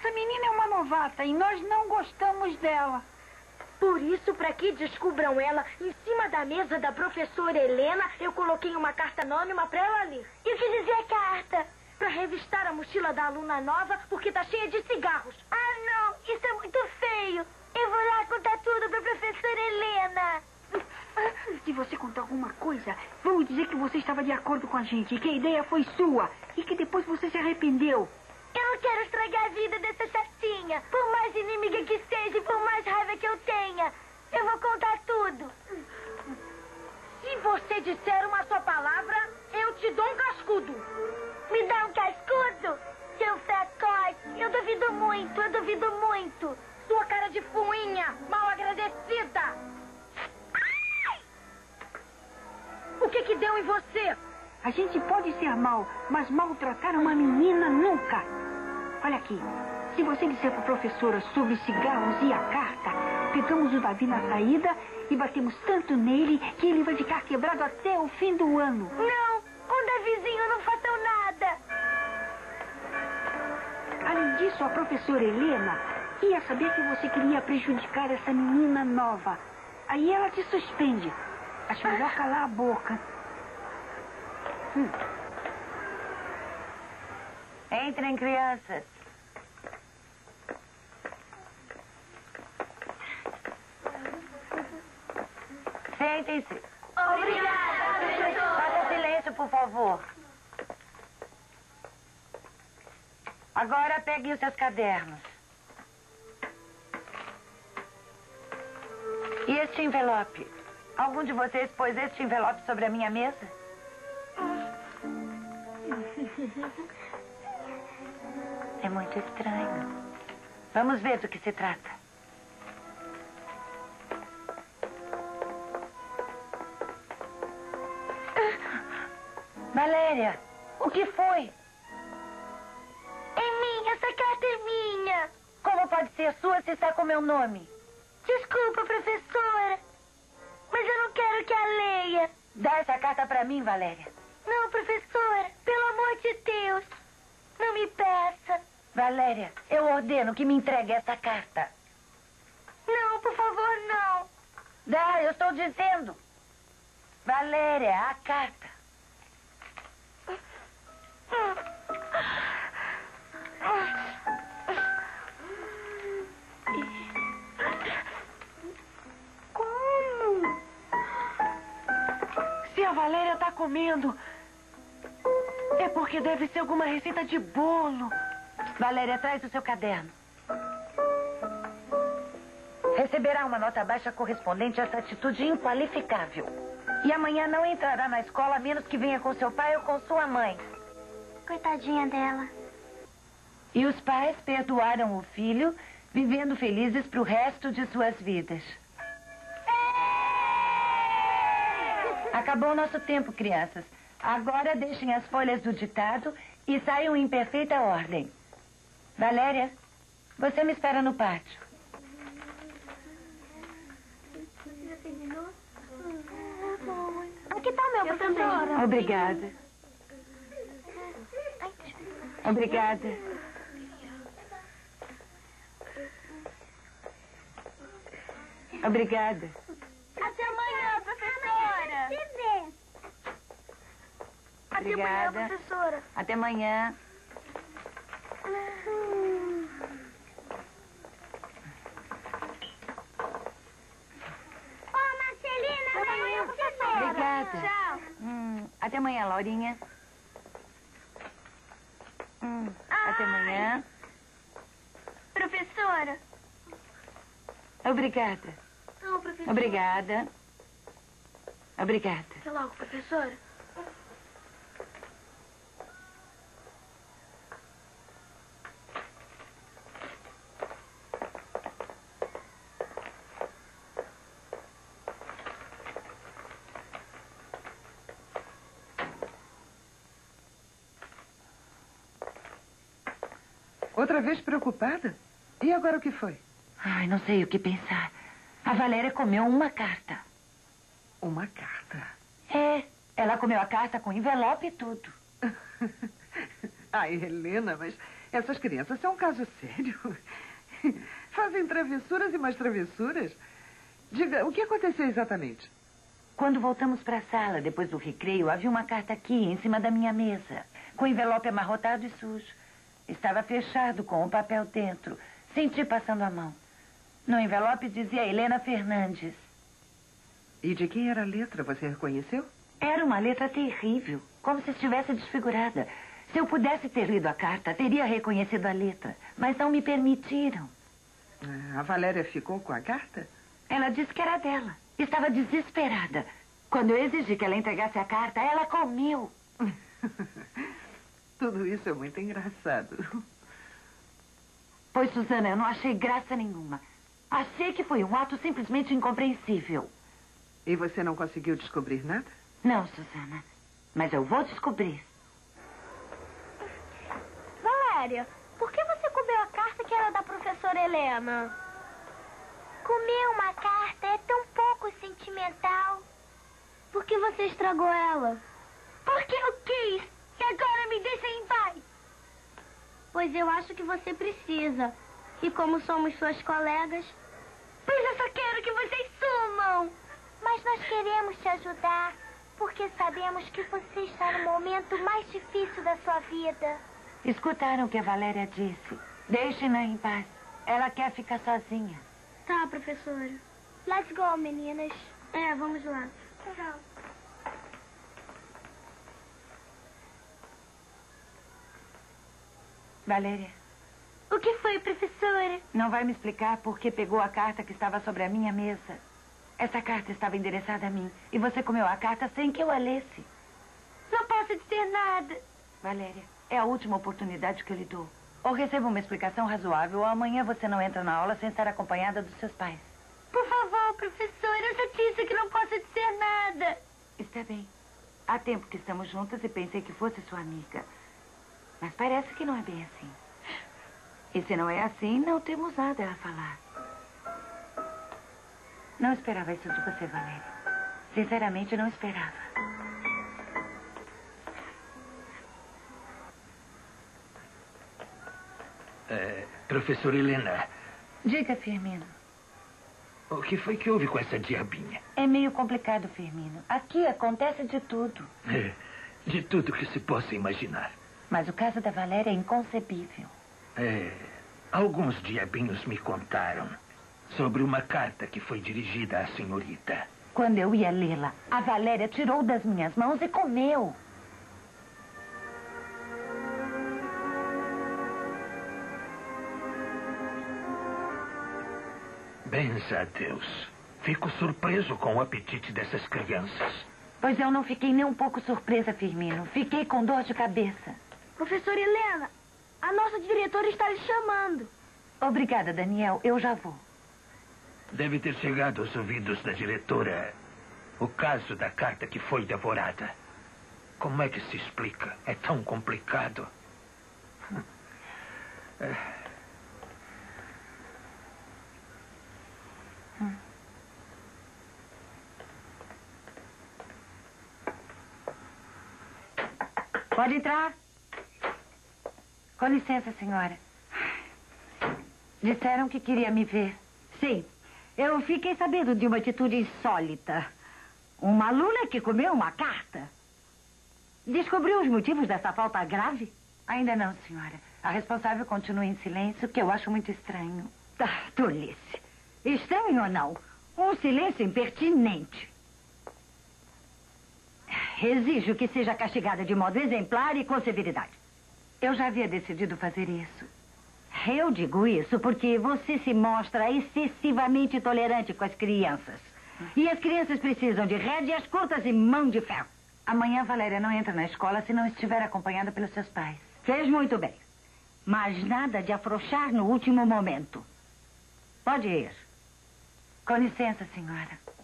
Essa menina é uma novata e nós não gostamos dela. Por isso, para que descubram ela, em cima da mesa da professora Helena, eu coloquei uma carta anônima para ela ler. E o que dizia a carta? Para revistar a mochila da aluna nova, porque tá cheia de cigarros. Ah, não! Isso é muito feio! Eu vou lá contar tudo para a professora Helena. Se você contar alguma coisa, vamos dizer que você estava de acordo com a gente, que a ideia foi sua e que depois você se arrependeu. Eu não quero estragar a vida dessa chatinha. Por mais inimiga que seja e por mais raiva que eu tenha, eu vou contar tudo. Se você disser uma só palavra, eu te dou um cascudo. Me dá um cascudo? Seu fracote. Eu duvido muito, eu duvido muito. Sua cara de fuinha, mal agradecida. Ai! O que deu em você? A gente pode ser mal, mas maltratar uma menina nunca. Olha aqui, se você disser para a professora sobre cigarros e a carta, pegamos o Davi na saída e batemos tanto nele que ele vai ficar quebrado até o fim do ano. Não, com o Davizinho não façam nada. Além disso, a professora Helena ia saber que você queria prejudicar essa menina nova. Aí ela te suspende. Acho melhor calar a boca. Entrem, crianças. Sentem-se. Obrigada, professora. Faça silêncio, por favor. Agora peguem os seus cadernos. E este envelope? Algum de vocês pôs este envelope sobre a minha mesa? É muito estranho. Vamos ver do que se trata. Valéria, o que foi? É minha, essa carta é minha. Como pode ser sua se está com meu nome? Desculpa, professora, mas eu não quero que a leia. Dá essa carta para mim, Valéria. Não, professora, pelo amor de Deus, não me peça. Valéria, eu ordeno que me entregue essa carta. Não, por favor, não. Dá, eu estou dizendo. Valéria, a carta. Como? Se a Valéria está comendo, é porque deve ser alguma receita de bolo. Valéria, traz o seu caderno. Receberá uma nota baixa correspondente a essa atitude inqualificável. E amanhã não entrará na escola a menos que venha com seu pai ou com sua mãe. Coitadinha dela. E os pais perdoaram o filho, vivendo felizes para o resto de suas vidas. Acabou o nosso tempo, crianças. Agora deixem as folhas do ditado e saiam em perfeita ordem. Valéria, você me espera no pátio. Aqui tá meu, professora. Obrigada. Obrigada. Obrigada. Até amanhã, professora. Até amanhã, Obrigada. professora. Até amanhã. Ô, Marcelina, até amanhã, professora. Obrigada. Tchau. Até amanhã, Laurinha. Até amanhã. Professora. Obrigada. Não, professora. Obrigada. Obrigada. Até logo, professora. Outra vez preocupada? E agora o que foi? Ai, não sei o que pensar. A Valéria comeu uma carta. Uma carta. É, ela comeu a carta com envelope e tudo. Ai, Helena, mas Essas crianças são um caso sério. Fazem travessuras e mais travessuras. Diga, o que aconteceu exatamente? Quando voltamos para a sala, depois do recreio, havia uma carta aqui, em cima da minha mesa, com o envelope amarrotado e sujo. Estava fechado, com o papel dentro. Senti passando a mão. No envelope dizia Helena Fernandes. E de quem era a letra? Você reconheceu? Era uma letra terrível, como se estivesse desfigurada. Se eu pudesse ter lido a carta, teria reconhecido a letra. Mas não me permitiram. A Valéria ficou com a carta? Ela disse que era dela. Estava desesperada. Quando eu exigi que ela entregasse a carta, ela comeu. Tudo isso é muito engraçado. Pois, Susana, eu não achei graça nenhuma. Achei que foi um ato simplesmente incompreensível. E você não conseguiu descobrir nada? Não, Susana. Mas eu vou descobrir. Valéria, por que você comeu a carta que era da professora Helena? Comer uma carta é tão pouco sentimental. Por que você estragou ela? Porque eu quis. E agora me deixa em paz. Pois eu acho que você precisa. E como somos suas colegas... Pois eu só quero que vocês sumam. Mas nós queremos te ajudar. Porque sabemos que você está no momento mais difícil da sua vida. Escutaram o que a Valéria disse. Deixem-na em paz. Ela quer ficar sozinha. Tá, professora. Let's go, meninas. É, vamos lá. Tchau. Valéria, O que foi, professora? não vai me explicar por que pegou a carta que estava sobre a minha mesa? Essa carta estava endereçada a mim. E você comeu a carta sem que eu a lesse. Não posso dizer nada. Valéria, é a última oportunidade que eu lhe dou. Ou receba uma explicação razoável, ou amanhã você não entra na aula sem estar acompanhada dos seus pais. Por favor, professora, eu já disse que não posso dizer nada. Está bem. Há tempo que estamos juntas e pensei que fosse sua amiga. Mas parece que não é bem assim. E se não é assim, não temos nada a falar. Não esperava isso de você, Valéria. Sinceramente, não esperava. Professora Helena, Diga, Firmino. o que foi que houve com essa diabinha? É meio complicado, Firmino. Aqui acontece de tudo. De tudo que se possa imaginar. Mas o caso da Valéria é inconcebível. Alguns diabinhos me contaram sobre uma carta que foi dirigida à senhorita. Quando eu ia lê-la, a Valéria tirou das minhas mãos e comeu. Benza a Deus. Fico surpreso com o apetite dessas crianças. Pois eu não fiquei nem um pouco surpresa, Firmino. Fiquei com dor de cabeça. Professora Helena, a nossa diretora está lhe chamando. Obrigada, Daniel. Eu já vou. Deve ter chegado aos ouvidos da diretora o caso da carta que foi devorada. Como é que se explica? É tão complicado. Pode entrar. Com licença, senhora. Disseram que queria me ver. Sim, eu fiquei sabendo de uma atitude insólita. Uma aluna que comeu uma carta. Descobriu os motivos dessa falta grave? Ainda não, senhora. A responsável continua em silêncio, que eu acho muito estranho. Tolice. Estranho ou não, um silêncio impertinente. Exijo que seja castigada de modo exemplar e com severidade. Eu já havia decidido fazer isso. Eu digo isso porque você se mostra excessivamente tolerante com as crianças. E as crianças precisam de rédeas curtas e mão de ferro. Amanhã a Valéria não entra na escola se não estiver acompanhada pelos seus pais. Fez muito bem. Mas nada de afrouxar no último momento. Pode ir. Com licença, senhora.